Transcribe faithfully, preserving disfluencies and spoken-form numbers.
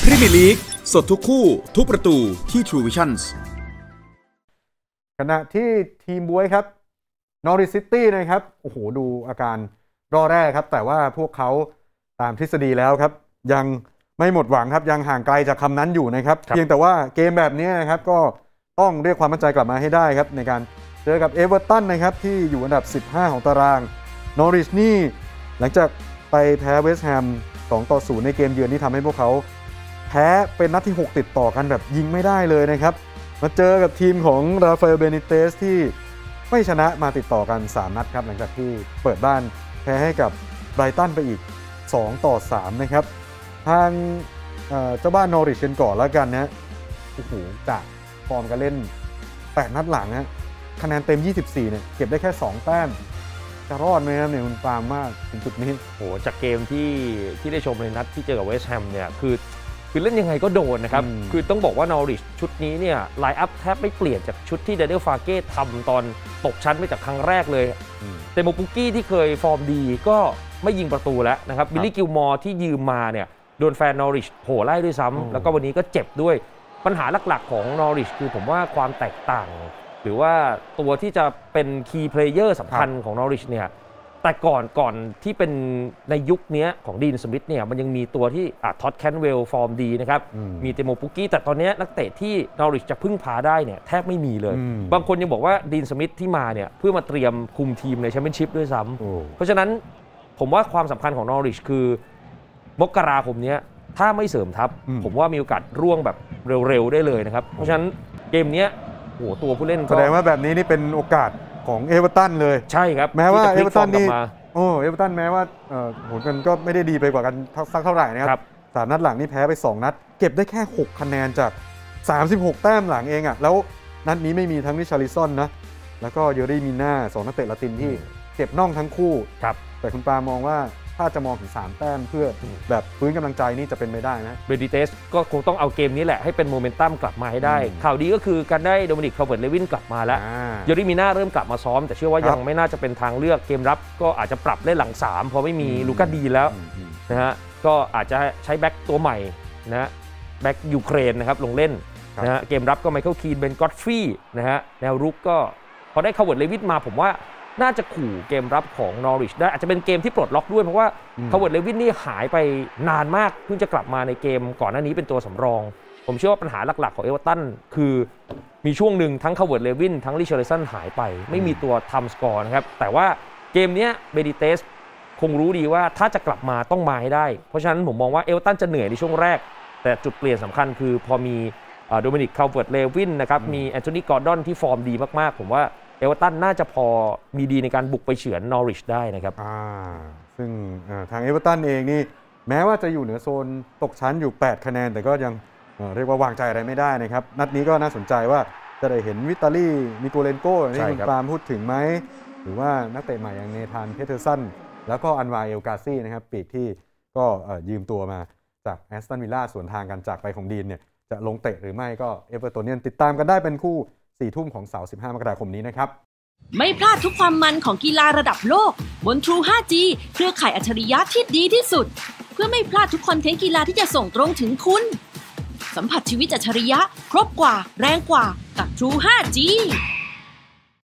พรีเมียร์ลีกสดทุกคู่ทุกประตูที่ True Visions ขณะที่ทีมบวยครับนอริสซิตี้นะครับโอ้โหดูอาการรอแรกครับแต่ว่าพวกเขาตามทฤษฎีแล้วครับยังไม่หมดหวังครับยังห่างไกลจากคำนั้นอยู่นะครับเพียงแต่ว่าเกมแบบนี้นะครับก็ต้องเรียกความมั่นใจกลับมาให้ได้ครับในการเจอกับเอเวอร์ตันนะครับที่อยู่อันดับสิบห้าของตารางนอริชนี่หลังจากไปแพ้เวสต์แฮมสองต่อศูนย์ในเกมเยือนที่ทำให้พวกเขาแพ้เป็นนัดที่หกติดต่อกันแบบยิงไม่ได้เลยนะครับมาเจอกับทีมของราฟาเอลเบนิเตสที่ไม่ชนะมาติดต่อกันสามนัดครับหลังจากที่เปิดบ้านแพ้ให้กับไบรตันไปอีกสองต่อสามนะครับทางเจ้าบ้านนอริชกันก่อนแล้วกันนะโอ้โหจากฟอร์มการเล่นแปดนัดหลังนะคะแนนเต็มยี่สิบสี่เนี่ยเก็บได้แค่สองแต้มจะรอดไหมครับเนี่ยคุณปาล์มมากถึงจุดนี้โอ้จากเกมที่ที่ได้ชมในนัดที่เจอกับเวสต์แฮมเนี่ยคือคือเล่นยังไงก็โดนนะครับคือต้องบอกว่านอริชชุดนี้เนี่ยไลน์อัพแทบไม่เปลี่ยนจากชุดที่เดนิเอลฟาเก้ทำตอนตกชั้นไปจากครั้งแรกเลยแต่โมปุกกี้ที่เคยฟอร์มดีก็ไม่ยิงประตูแล้วนะครับบิลลี่กิลมอร์ที่ยืมมาเนี่ยโดนแฟนนอริชโหไล่ด้วยซ้ำแล้วก็วันนี้ก็เจ็บด้วยปัญหาหลักๆของนอริชคือผมว่าความแตกต่างหรือว่าตัวที่จะเป็นคีย์เพลเยอร์สำคัญของนอริชเนี่ยแต่ก่อนก่อนที่เป็นในยุคนี้ของดีนสมิธเนี่ยมันยังมีตัวที่ท็อตแคนเวลฟอร์มดีนะครับมีเตโมปุกกี้แต่ตอนนี้นักเตะที่นอริชจะพึ่งพาได้เนี่ยแทบไม่มีเลยบางคนยังบอกว่าดีนสมิธที่มาเนี่ยเพื่อมาเตรียมคุมทีมในแชมเปี้ยนชิพด้วยซ้ำเพราะฉะนั้นผมว่าความสำคัญของนอริชคือมกราคมนี้ถ้าไม่เสริมทัพผมว่ามีโอกาสร่วงแบบเร็วๆได้เลยนะครับเพราะฉะนั้นเกมนี้โอ้ตัวผู้เล่นแสดงว่าแบบนี้นี่เป็นโอกาสของเอเวอร์ตันเลยใช่ครับแม้ว่าเอเวอร์ตันนี่โอ้เอเวอร์ตันแม้ว่าผลกันก็ไม่ได้ดีไปกว่ากันสักเท่าไหร่นะครับสามนัดหลังนี่แพ้ไปสองนัดเก็บได้แค่หกคะแนนจากสามสิบหกแต้มหลังเองอ่ะแล้วนัดนี้ไม่มีทั้งริชาริสันนะแล้วก็เยอรี่มิน่าสองนักเตะละตินที่เก็บน่องทั้งคู่แต่คุณปามองว่าถ้าจะมองถึงสามแต้มเพื่อแบบฟื้นกำลังใจนี่จะเป็นไปได้นะเบดิเตสก็คงต้องเอาเกมนี้แหละให้เป็นโมเมนตัมกลับมาให้ได้ข่าวดีก็คือการได้โดมินิกคาร์เวิร์ตเลวินกลับมาแล้วเยอริมิน่าเริ่มกลับมาซ้อมแต่เชื่อว่ายังไม่น่าจะเป็นทางเลือกเกมรับก็อาจจะปรับเล่นหลังสามเพราะไม่มีลูก้าดีแล้วนะฮะก็อาจจะใช้แบ็กตัวใหม่นะแบ็กยูเครนนะครับลงเล่นนะฮะเกมรับก็ไมเคิลคีนเบนก็อตฟรีนะฮะแนวรุกก็พอได้คาร์เวิร์ตเลวินมาผมว่าน่าจะขู่เกมรับของนอริชได้อาจจะเป็นเกมที่ปลดล็อกด้วยเพราะว่าคาร์เวิร์ตเลวินนี่หายไปนานมากเพิ่งจะกลับมาในเกมก่อนหน้านี้เป็นตัวสำรองผมเชื่อว่าปัญหาหลักๆของเอเวอร์ตันคือมีช่วงหนึ่งทั้งคาร์เวิร์ตเลวินทั้งริชาร์ลิสันหายไปไม่มีตัวทำสกอร์นะครับแต่ว่าเกมนี้เบดิเตสคงรู้ดีว่าถ้าจะกลับมาต้องมาให้ได้เพราะฉะนั้นผมมองว่าเอเวอร์ตันจะเหนื่อยในช่วงแรกแต่จุดเปลี่ยนสำคัญคือพอมีโดมินิกคาร์เวิร์ตเลวินนะครับมีแอนโทนีกอร์ดอนที่ฟอร์มดีมากๆผมว่าเอเวอร์ตันน่าจะพอมีดีในการบุกไปเฉือนนอริชได้นะครับซึ่งทางเอเวอร์ตันเองนี่แม้ว่าจะอยู่เหนือโซนตกชั้นอยู่แปดคะแนนแต่ก็ยังเรียกว่าวางใจอะไรไม่ได้นะครับนัดนี้ก็น่าสนใจว่าจะได้เห็นวิตาลีมิโกเลนโกที่คุณปาล์มพูดถึงไหมหรือว่านักเตะใหม่อย่างเนธานเพเทอร์สันแล้วก็อันวาเอลกาซี่นะครับปีกที่ก็ยืมตัวมาจากแอสตันวิลล่าสวนทางกันจากไปของดีนเนี่ยจะลงเตะหรือไม่ก็เอเวอร์ตันเนี่ยติดตามกันได้เป็นคู่สี่ทุ่มของเสาร์สิบห้ามกราคมนี้นะครับไม่พลาดทุกความมันของกีฬาระดับโลกบน True ไฟว์ จี เครือข่ายอัจฉริยะที่ดีที่สุดเพื่อไม่พลาดทุกคอนเทนต์กีฬาที่จะส่งตรงถึงคุณสัมผัสชีวิตอัจฉริยะครบกว่าแรงกว่ากับ True ไฟว์ จี